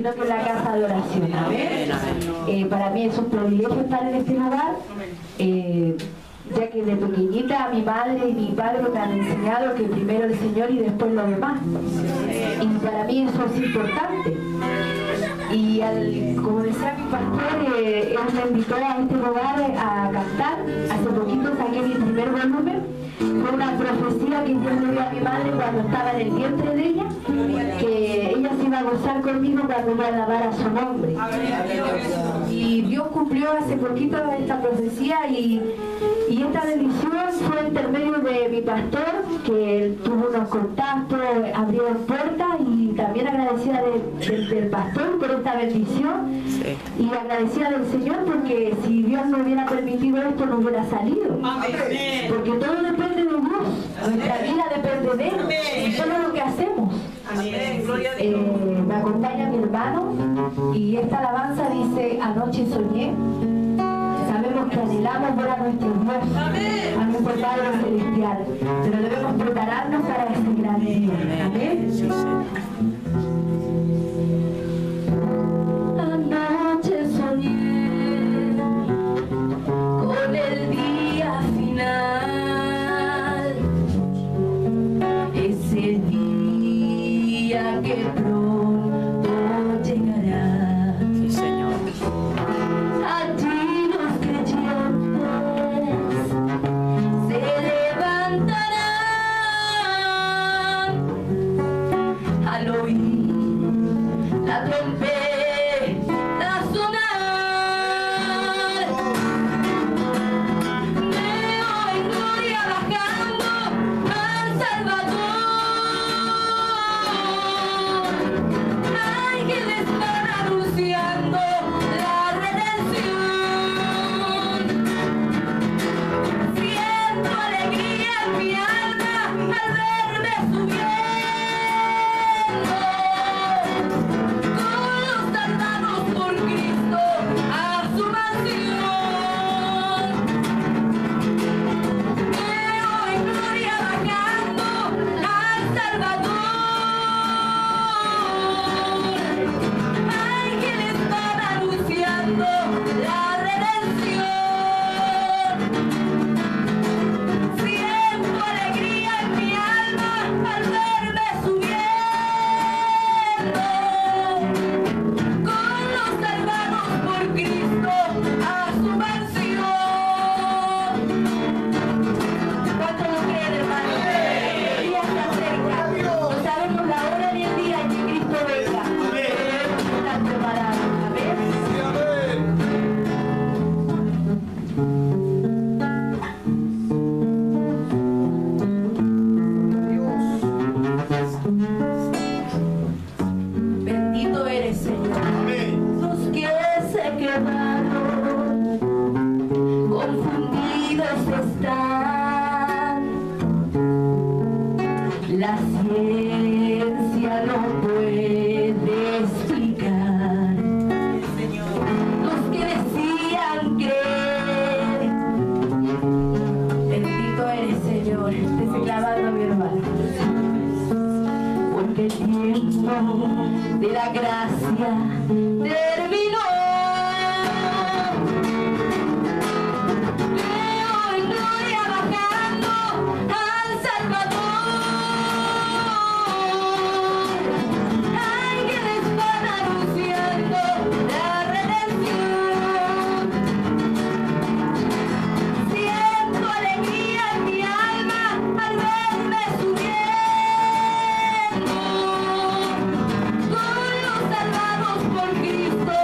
sino que en la casa de oración. Amén. Para mí es un privilegio estar en este lugar, ya que de pequeñita mi madre y mi padre me han enseñado que primero el Señor y después lo demás. Y para mí eso es importante. Y como decía mi pastor, él me invitó a este lugar a cantar. Hace poquito saqué mi primer volumen. Fue una profecía que Dios le dio a mi madre cuando estaba en el vientre de ella, que ella se iba a gozar conmigo cuando iba a alabar a su nombre. Y Dios cumplió hace poquito esta profecía y esta bendición fue el intermedio de mi pastor, que él tuvo unos contactos, abrieron puertas, y también agradecida del pastor por esta bendición, y agradecida del Señor porque si Dios no hubiera permitido esto no hubiera salido. Porque todo depende de Dios, nuestra vida depende de Él, y solo lo que hacemos. Me acompaña mi hermano y esta alabanza dice: anoche soñé. Sabemos que anhelamos ver a nuestro Dios, a nuestro Padre Celestial, pero debemos prepararnos para ese gran día. Amén. Anoche soñé con el día final, ese día que pronto llegará. Sí, Señor. Allí los creyentes se levantarán al oír la trompeta sonar. Veo en gloria bajando al Salvador. Ángeles van anunciando la redención. Siento alegría en mi alma al verme subiendo con los salvados por Cristo a su mansión. Veo en gloria bajando al Salvador. Ángeles van anunciando la redención. Siento alegría en mi alma al verme subiendo con los salvados por Cristo a su mansión. ¿Cuánto lo creen, hermano? El día está cerca. No sabemos la hora ni el día en que Cristo venga. Debemos estar preparados. Amén. Bendito eres, Señor. Los que se quedaron confundidos están. La ciencia no puede explicar. Los que decían creer. Bendito eres, Señor. Te estoy clavando, mi hermano. Porque el tiempo de la gracia terminó. Veo en gloria bajando al Salvador. Ángeles van anunciando la redención. Siento alegría en mi alma al verme subiendo con los salvados por Cristo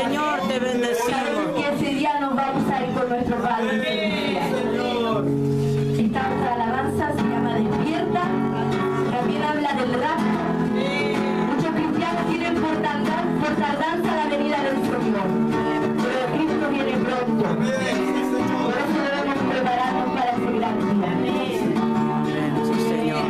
Señor, te bendecimos. Sabemos que ese día nos vamos a ir con nuestro Padre celestial. Esta otra alabanza se llama Despierta. También habla del rapto. Muchos cristianos tienen por tardanza la venida del Señor. Pero Cristo viene pronto. Por eso debemos prepararnos para ese gran día. Sí, Señor.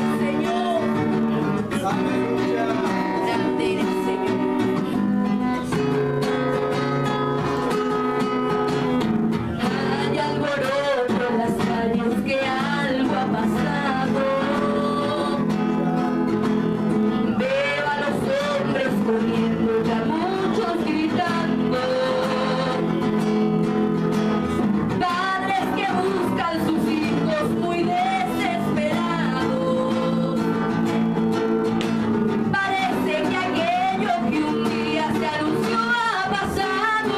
Hay alboroto en las calles, que algo ha pasado. Veo a los hombres corriendo, ya muchos gritando. Padres que buscan sus hijos muy desesperados. Parece que aquello que un día se anunció ha pasado.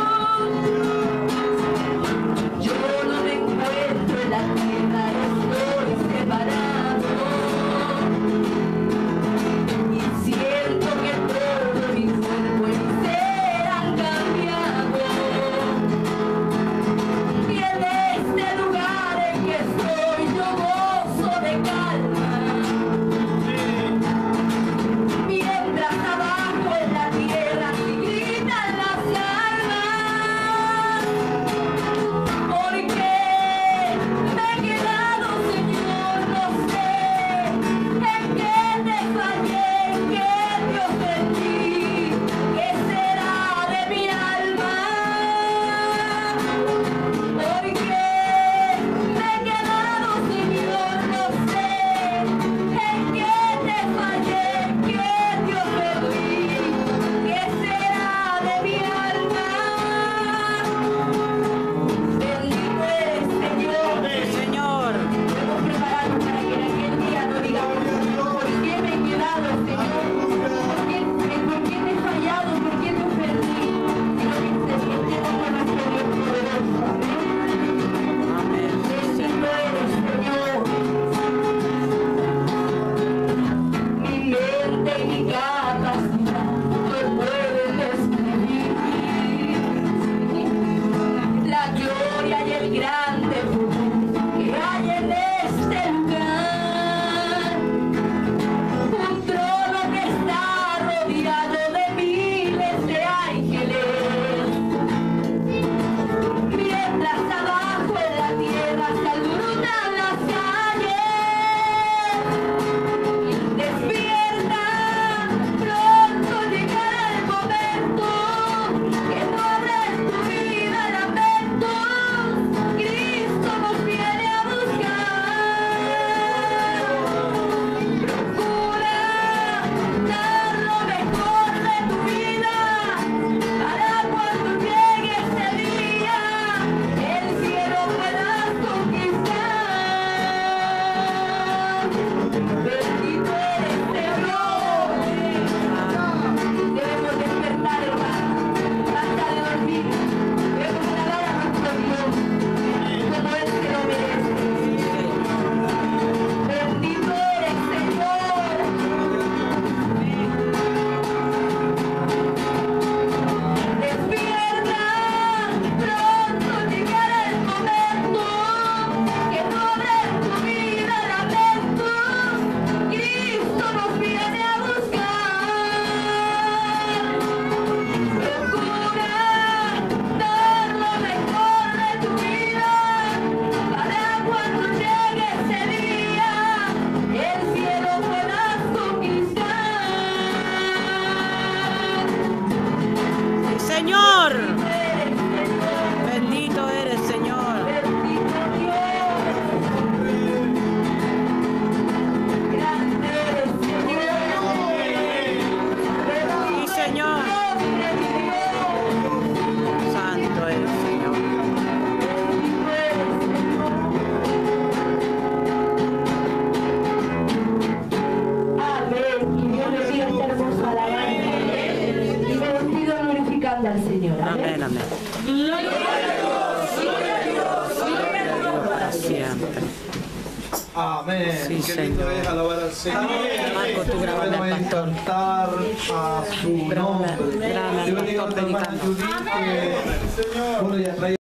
Yo no me encuentro en la tierra, estoy separado. Y siento que todo mi cuerpo y mi ser han cambiado. Y en este lugar en que estoy yo gozo de calma. Mientras abajo en la tierra se gritan las almas. Porque me he quedado, Señor, no sé en qué te fallé, en qué te ofendí, qué será de mi alma. Porque me he quedado, Señor, no sé en qué te fallé, en qué te ofendí, qué será de mi alma. Bendito eres, Señor. Señor. Debemos prepararnos para que en aquel día no digamos, ¿por qué me he quedado, Señor? ¿Por qué me he fallado? ¿Por qué me ofendí? Sino que estemos con nuestro Dios poderoso. Amén. Bendito eres, Señor. Mi mente y mi capacidad no pueden describir la gloria y el grande poder que hay en este lugar. Un trono que está rodeado de miles de ángeles. Mientras abajo en la tierra se alborotan las calles. Despierta, pronto llegará el momento que no habrá en tu vida lamentos. Cristo nos viene a buscar. Procura dar lo mejor de tu vida para cuando llegue ese día el cielo puedas conquistar. Bendito eres, Señor. Debemos despertar, hermano. Basta de dormir. Debemos alabar a nuestro Dios como Él se lo merece. Bendito eres, Señor. Despierta, pronto llegará el momento que no habrá en tu vida lamentos. Cristo nos viene a buscar. Procura dar lo mejor de tu vida para cuando llegue ese día el cielo puedas conquistar. Señor. Eres, Señor. Bendito eres, Señor. Bendito Dios. Grande eres, Señor. Sí, Señor. Nombre de Dios. Santo eres, Señor. Bendito eres, Señor. Amén. Y Dios le bendiga esta hermosa alabanza. Y me despido glorificando al Señor. Amén, amén. Para siempre. Amén. Sí, Qué lindo Señor. es alabar al Señor. Marco, tú grábame Bueno al es pastor. cantar a su Grábame nombre. al Yo bendiga a pastor nuestra hermana predicando. Judith, que bueno, ella trae